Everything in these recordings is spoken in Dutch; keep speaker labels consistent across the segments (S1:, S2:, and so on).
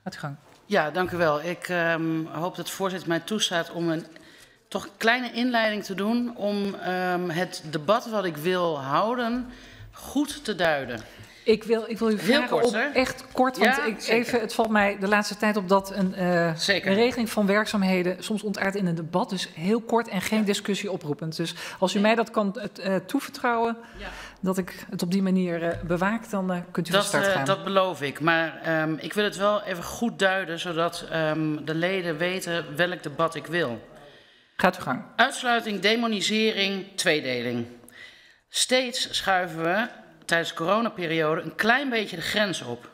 S1: Gaat u gang.
S2: Ja, dank u wel. Ik hoop dat de voorzitter mij toestaat om een toch kleine inleiding te doen om het debat wat ik wil houden goed te duiden.
S1: Ik wil u vragen
S2: kort,
S1: om echt kort, want
S2: Ja,
S1: het valt mij de laatste tijd op dat een regeling van werkzaamheden soms ontaardt in een debat. Dus heel kort en geen discussie oproepend. Dus als u mij dat kan toevertrouwen, dat ik het op die manier bewaak, dan kunt u van start gaan.
S2: Dat beloof ik. Maar ik wil het wel even goed duiden, zodat de leden weten welk debat ik wil.
S1: Gaat u gang.
S2: Uitsluiting, demonisering, tweedeling. Steeds schuiven we tijdens de coronaperiode een klein beetje de grens op.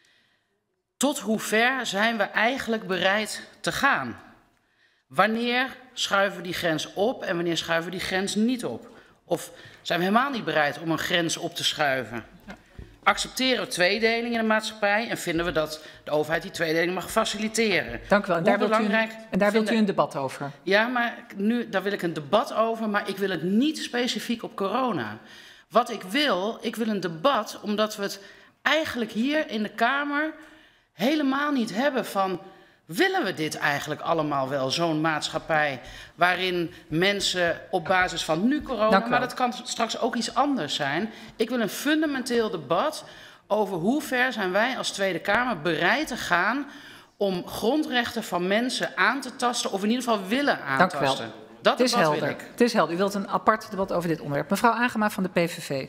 S2: Tot hoe ver zijn we eigenlijk bereid te gaan? Wanneer schuiven we die grens op en wanneer schuiven we die grens niet op? Of zijn we helemaal niet bereid om een grens op te schuiven? Accepteren we tweedeling in de maatschappij en vinden we dat de overheid die tweedeling mag faciliteren?
S1: Dank u wel. En daar wilt u een debat over?
S2: Ja, maar daar wil ik een debat over, maar ik wil het niet specifiek op corona. Wat ik wil een debat omdat we het eigenlijk hier in de Kamer helemaal niet hebben van, willen we dit eigenlijk allemaal wel, zo'n maatschappij waarin mensen op basis van nu corona, maar dat kan straks ook iets anders zijn. Ik wil een fundamenteel debat over hoe ver zijn wij als Tweede Kamer bereid te gaan om grondrechten van mensen aan te tasten of in ieder geval willen aantasten.
S1: Dank u wel.
S2: Dat
S1: het is helder.
S2: wil ik.
S1: Het is helder. U wilt een apart debat over dit onderwerp. Mevrouw Agema van de PVV.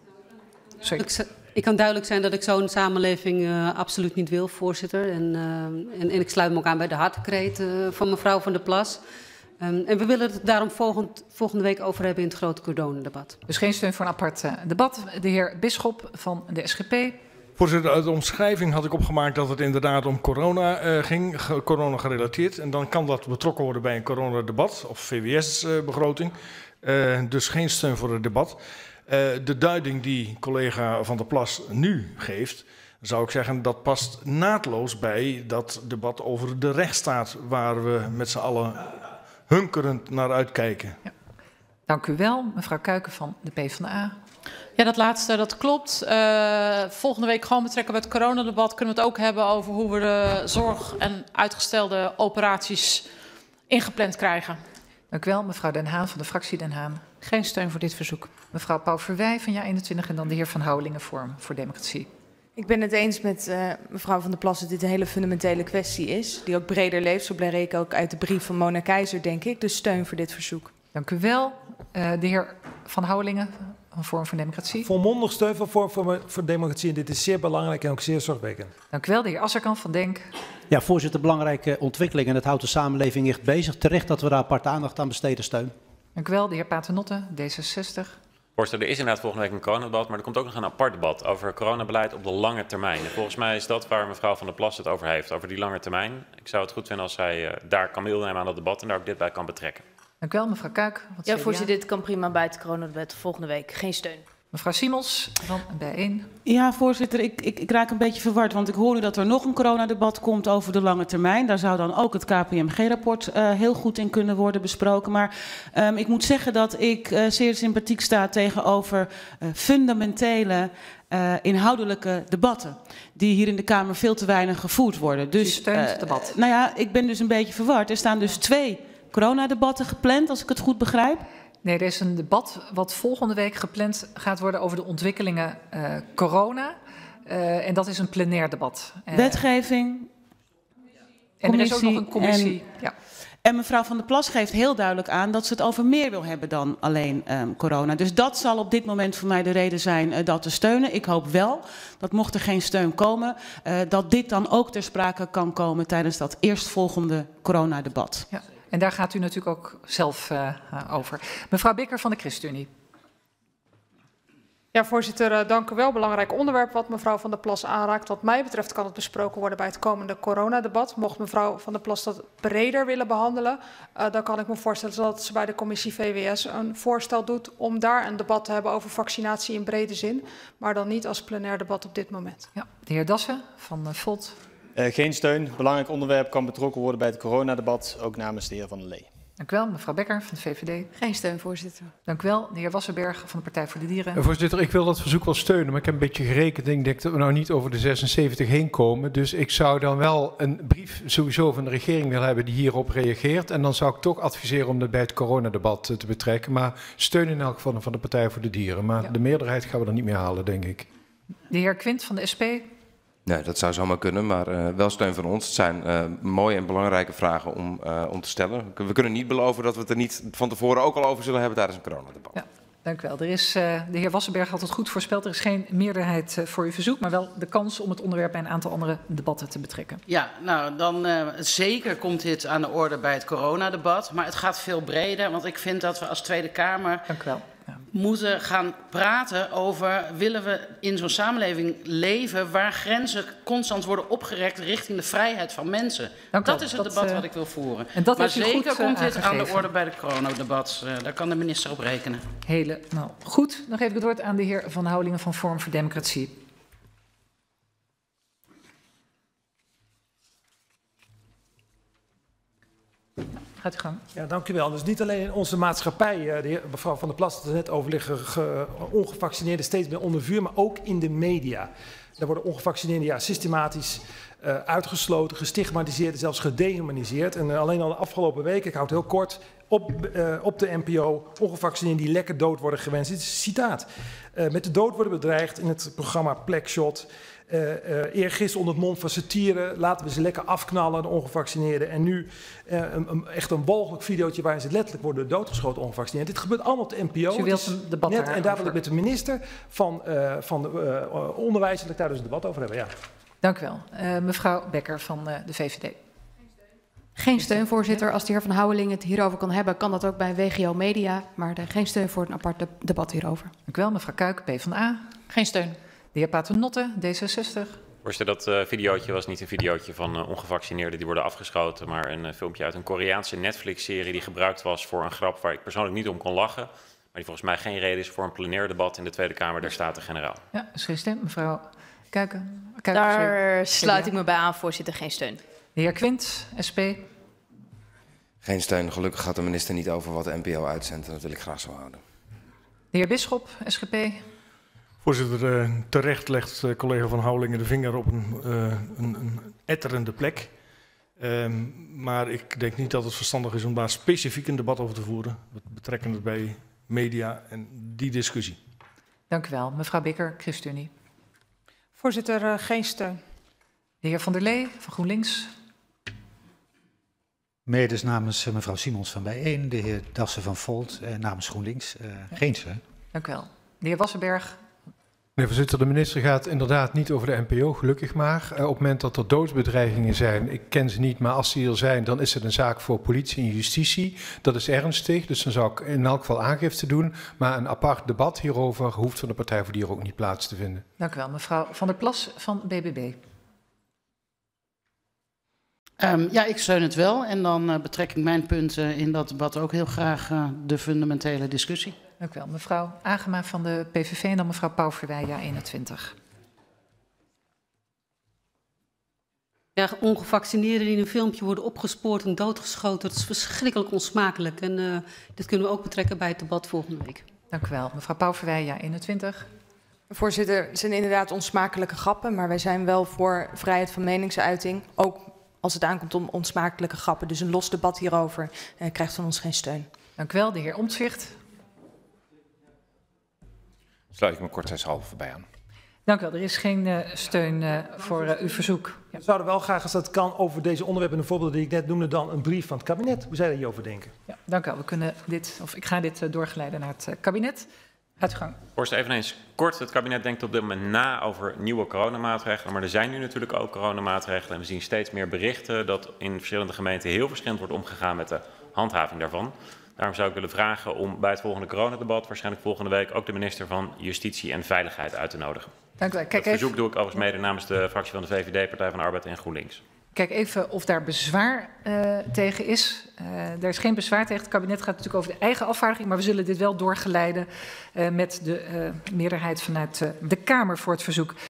S1: Sorry.
S3: Ik kan duidelijk zijn dat ik zo'n samenleving absoluut niet wil, voorzitter. En ik sluit me ook aan bij de hartekreet van mevrouw Van der Plas. En we willen het daarom volgende week over hebben in het grote coronendebat.
S1: Dus geen steun voor een apart debat. De heer Bisschop van de SGP.
S4: Voorzitter, uit de omschrijving had ik opgemaakt dat het inderdaad om corona ging, corona gerelateerd. En dan kan dat betrokken worden bij een coronadebat of VWS-begroting. Dus geen steun voor het debat. De duiding die collega Van der Plas nu geeft, zou ik zeggen, dat past naadloos bij dat debat over de rechtsstaat waar we met z'n allen hunkerend naar uitkijken.
S1: Ja. Dank u wel, mevrouw Kuiken van de PvdA.
S5: Ja, dat laatste, dat klopt. Volgende week gewoon betrekken bij het coronadebat kunnen we het ook hebben over hoe we de zorg en uitgestelde operaties ingepland krijgen.
S1: Dank u wel, mevrouw Den Haan van de fractie Den Haan.
S5: Geen steun voor dit verzoek.
S1: Mevrouw Pauw-Verwij van JA21 en dan de heer Van Houwelingen Forum voor Democratie.
S6: Ik ben het eens met mevrouw Van der Plas dat dit een hele fundamentele kwestie is. Die ook breder leeft, zo bleek ook uit de brief van Mona Keizer, denk ik. Dus steun voor dit verzoek.
S1: Dank u wel. De heer Van Houwelingen van Forum voor Democratie.
S7: Volmondig steun voor Forum voor Democratie. En dit is zeer belangrijk en ook zeer zorgwekkend.
S1: Dank u wel. De heer Asserkan van Denk.
S8: Ja, voorzitter, belangrijke ontwikkeling en het houdt de samenleving echt bezig. Terecht dat we daar aparte aandacht aan besteden, steun.
S1: Dank u wel. De heer Paternotte, D66.
S9: Voorzitter, er is inderdaad volgende week een coronadebat, maar er komt ook nog een apart debat over coronabeleid op de lange termijn. En volgens mij is dat waar mevrouw Van der Plas het over heeft, over die lange termijn. Ik zou het goed vinden als zij daar kan deelnemen aan dat debat en daar ook dit bij kan betrekken.
S1: Dank u wel, mevrouw Kuik.
S10: Ja, voorzitter, dit kan prima bij het coronadebat volgende week. Geen steun.
S1: Mevrouw Siemels van Bijeen.
S11: Ja, voorzitter, ik raak een beetje verward, want ik hoor nu dat er nog een coronadebat komt over de lange termijn. Daar zou dan ook het KPMG-rapport heel goed in kunnen worden besproken. Maar ik moet zeggen dat ik zeer sympathiek sta tegenover fundamentele inhoudelijke debatten die hier in de Kamer veel te weinig gevoerd worden. Dus
S1: u steunt het debat?
S11: Nou ja, ik ben dus een beetje verward. Er staan dus 2 coronadebatten gepland, als ik het goed begrijp.
S1: Nee, er is een debat wat volgende week gepland gaat worden over de ontwikkelingen corona. En dat is een plenair debat.
S11: Wetgeving,
S1: en er is ook nog een commissie.
S11: En mevrouw Van der Plas geeft heel duidelijk aan dat ze het over meer wil hebben dan alleen corona. Dus dat zal op dit moment voor mij de reden zijn dat te steunen. Ik hoop wel dat mocht er geen steun komen, dat dit dan ook ter sprake kan komen tijdens dat eerstvolgende coronadebat.
S1: Ja. En daar gaat u natuurlijk ook zelf over. Mevrouw Bikker van de ChristenUnie.
S12: Ja, voorzitter, dank u wel. Belangrijk onderwerp wat mevrouw Van der Plas aanraakt. Wat mij betreft kan het besproken worden bij het komende coronadebat. Mocht mevrouw Van der Plas dat breder willen behandelen, dan kan ik me voorstellen dat ze bij de commissie VWS een voorstel doet om daar een debat te hebben over vaccinatie in brede zin, maar dan niet als plenair debat op dit moment.
S1: Ja, de heer Dassen van Volt.
S13: Geen steun. Belangrijk onderwerp kan betrokken worden bij het coronadebat, ook namens de heer Van der Lee.
S1: Dank u wel, mevrouw Bekker van de VVD.
S10: Geen steun, voorzitter.
S1: Dank u wel, de heer Wassenberg van de Partij voor de Dieren.
S7: Voorzitter, ik wil dat verzoek wel steunen, maar ik heb een beetje gerekend. Ik denk dat we nou niet over de 76 heen komen. Dus ik zou dan wel een brief sowieso van de regering willen hebben die hierop reageert. En dan zou ik toch adviseren om dat bij het coronadebat te betrekken. Maar steun in elk geval van de Partij voor de Dieren. Maar de meerderheid gaan we er niet meer halen, denk ik.
S1: De heer Quint van de SP.
S13: Nee, dat zou zomaar kunnen, maar wel steun van ons. Het zijn mooie en belangrijke vragen om te stellen. We kunnen niet beloven dat we het er niet van tevoren ook al over zullen hebben tijdens een coronadebat.
S1: Ja, dank u wel. De heer Wassenberg had het goed voorspeld. Er is geen meerderheid voor uw verzoek, maar wel de kans om het onderwerp bij een aantal andere debatten te betrekken.
S2: Ja, nou dan zeker komt dit aan de orde bij het coronadebat. Maar het gaat veel breder, want ik vind dat we als Tweede Kamer moeten gaan praten over, willen we in zo'n samenleving leven waar grenzen constant worden opgerekt richting de vrijheid van mensen. Dat is het debat wat ik wil voeren. Maar zeker komt dit aan de orde bij het coronadebat. Daar kan de minister op rekenen.
S1: Helemaal goed. Dan geef ik het woord aan de heer Van Houwelingen van Forum voor Democratie. Gaat u gang.
S7: Ja, dank u wel. Dus niet alleen in onze maatschappij, de heer, mevrouw Van der Plas had het net over, liggen ongevaccineerden steeds meer onder vuur, maar ook in de media. Daar worden ongevaccineerden systematisch uitgesloten, gestigmatiseerd en zelfs gedehumaniseerd. En alleen al de afgelopen week, ik houd het heel kort, op de NPO, ongevaccineerden die lekker dood worden gewenst. Dit is een citaat. Met de dood worden bedreigd in het programma Plekshot. Eergisteren onder het mond van satire, laten we ze lekker afknallen, de ongevaccineerden. En nu echt een walgelijk videootje waarin ze letterlijk worden doodgeschoten, ongevaccineerden. Dit gebeurt allemaal op de NPO.
S1: Dus u wilt een debat
S7: net, en daar wil ik met de minister van Onderwijs, dat ik daar dus een debat over hebben. Ja.
S1: Dank u wel. Mevrouw Bekker van de VVD.
S10: Geen steun, voorzitter. Als de heer Van Houwelingen het hierover kan hebben, kan dat ook bij WGO Media. Maar geen steun voor een apart debat hierover.
S1: Dank u wel. Mevrouw Kuik, PvdA.
S5: Geen steun.
S1: De heer Paternotte, D66.
S9: Voorzitter, dat videootje was niet een videootje van ongevaccineerden die worden afgeschoten, maar een filmpje uit een Koreaanse Netflix-serie die gebruikt was voor een grap waar ik persoonlijk niet om kon lachen, maar die volgens mij geen reden is voor een plenair debat in de Tweede Kamer der Staten-Generaal.
S1: Ja, is geen stem. Mevrouw Kuiken.
S10: Daar sluit ik me bij aan, voorzitter. Geen steun.
S1: De heer Quint, SP.
S13: Geen steun. Gelukkig gaat de minister niet over wat de NPO uitzendt en dat wil ik graag zo houden.
S1: De heer Bisschop, SGP.
S4: Voorzitter, terecht legt collega Van Houwelingen de vinger op een etterende plek. Maar ik denk niet dat het verstandig is om daar specifiek een debat over te voeren. We betrekken het bij media en die discussie.
S1: Dank u wel. Mevrouw Bekker, ChristenUnie.
S12: Voorzitter, geen steun.
S1: De heer Van der Lee van GroenLinks.
S8: Medes namens mevrouw Simons van Bijeen, de heer Dassen van Volt namens GroenLinks. Geen steun.
S1: Dank u wel. De heer Wassenberg.
S7: Meneer voorzitter, de minister gaat inderdaad niet over de NPO, gelukkig maar. Op het moment dat er doodsbedreigingen zijn, ik ken ze niet, maar als die er zijn, dan is het een zaak voor politie en justitie. Dat is ernstig, dus dan zou ik in elk geval aangifte doen. Maar een apart debat hierover hoeft van de Partij voor de Dieren ook niet plaats te vinden.
S1: Dank u wel. Mevrouw Van der Plas van BBB.
S2: Ja, ik steun het wel. En dan betrek ik mijn punten in dat debat ook heel graag de fundamentele discussie.
S1: Dank u wel. Mevrouw Agema van de PVV en dan mevrouw Pauw-Verwij, ja 21.
S3: Ja, ongevaccineerden die in een filmpje worden opgespoord en doodgeschoten, dat is verschrikkelijk onsmakelijk. En dit kunnen we ook betrekken bij het debat volgende week.
S1: Dank u wel. Mevrouw Pauw-Verwij, ja 21.
S6: Voorzitter, het zijn inderdaad onsmakelijke grappen, maar wij zijn wel voor vrijheid van meningsuiting, ook als het aankomt om onsmakelijke grappen. Dus een los debat hierover krijgt van ons geen steun.
S1: Dank u wel. De heer Omtzigt.
S13: Sluit ik me kortheidshalve bij aan.
S1: Dank u wel. Er is geen steun voor uw verzoek.
S7: Ja. We zouden wel graag, als dat kan, over deze onderwerpen en de voorbeelden die ik net noemde, dan een brief van het kabinet. Hoe zij daar hierover denken?
S1: Ja, dank u wel. We kunnen ik ga dit doorgeleiden naar het kabinet. Gaat u gang.
S9: Voorzitter, eveneens kort. Het kabinet denkt op dit moment na over nieuwe coronamaatregelen. Maar er zijn nu natuurlijk ook coronamaatregelen. En we zien steeds meer berichten dat in verschillende gemeenten heel verschillend wordt omgegaan met de handhaving daarvan. Daarom zou ik willen vragen om bij het volgende coronadebat, waarschijnlijk volgende week, ook de minister van Justitie en Veiligheid uit te nodigen.
S1: Dank u wel.
S9: Dat verzoek doe ik overigens mede namens de fractie van de VVD, Partij van de Arbeid en GroenLinks.
S1: Kijk even of daar bezwaar tegen is. Er is geen bezwaar tegen. Het kabinet gaat natuurlijk over de eigen afvaardiging, maar we zullen dit wel doorgeleiden met de meerderheid vanuit de Kamer voor het verzoek.